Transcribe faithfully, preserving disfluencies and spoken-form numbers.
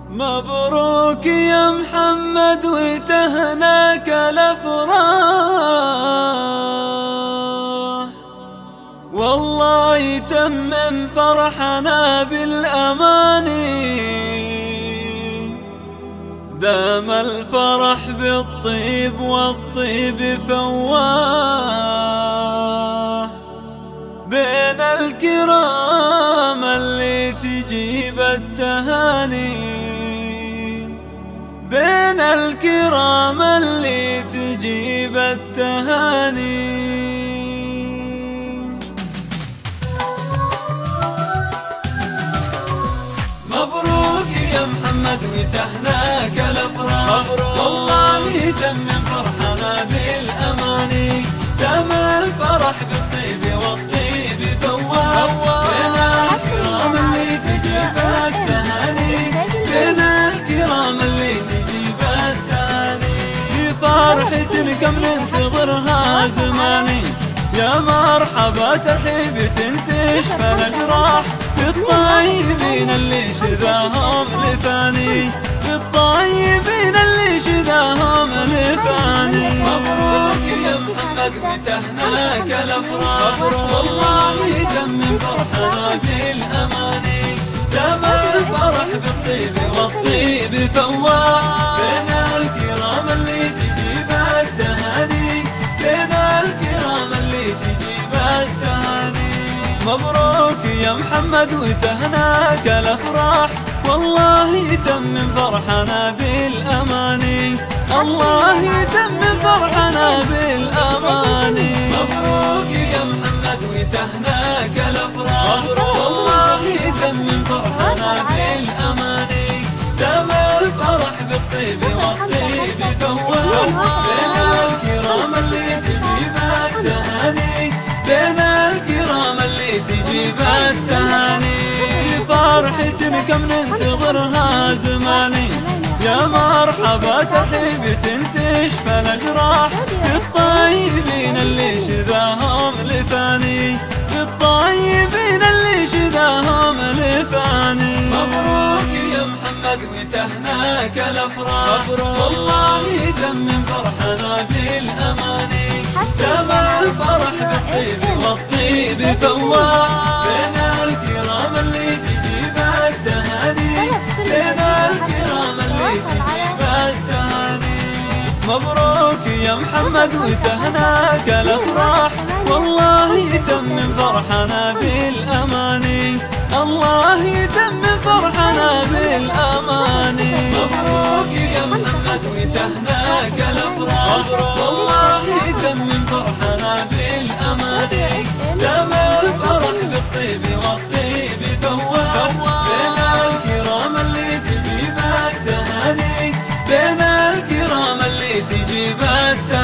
مبروك يا محمد وتهناك الافراح، والله يتمم فرحنا بالاماني، دام الفرح بالطيب والطيب فواح، بين الكرام اللي تجيب التهاني، بين الكرام اللي تجيب التهاني. مبروك يا محمد وتهناك الافراح، والله يتمم فرحنا بالاماني، دام الفرح بالطيب والطيب فواح، بين الكرام اللي تجيب التهاني، بين الكرام اللي تجيب التهاني. فرحة كم ننتظرها زماني، يا مرحبا ترحيب تنتشفى الأجراح، بالطيبين اللي شذاهم لثاني، بالطيبين اللي شذاهم لثاني. مبروك يا محمد وتهناك الافراح، والله يتمم فرحنا بالاماني، دام الفرح بالطيب والطيب فواح، بين الكرام اللي تجيب التهاني، بين الكرام اللي تجيب التهاني. مبروك يا محمد وتهناك الافراح، والله يتمم فرحنا بالاماني، الله يتمم فرحنا بالاماني. مبروك يا محمد وتهناك الافراح، والله يتمم فرحنا بالاماني، دام الفرح بالطيب والطيب فواح، بين الكرام اللي تجيب التهاني، بين الكرام اللي تجيب التهاني. فرحة كم ننتظرها زماني، يا مرحبا ترحيب تنتشفى الأجراح، بالطيبين اللي شذاهم لثاني، بالطيبين اللي شذاهم لثاني. مبروك يا محمد وتهناك الافراح، والله يتمم فرحنا بالاماني، دام الفرح بالطيب والطيب فواح، بين الكرام اللي تجيب التهاني، بين الكرام اللي تجيب التهاني. مبروك يا محمد وتهناك الافراح، والله يتمم فرحنا بالاماني، الله يتمم فرحنا بالاماني. مبروك يا محمد وتهناك الافراح، والله يتمم فرحنا بالاماني، دام الفرح بالطيب والطيب فواح، بين الكرام اللي تجيب التهاني، بين الكرام اللي تجيب التهاني.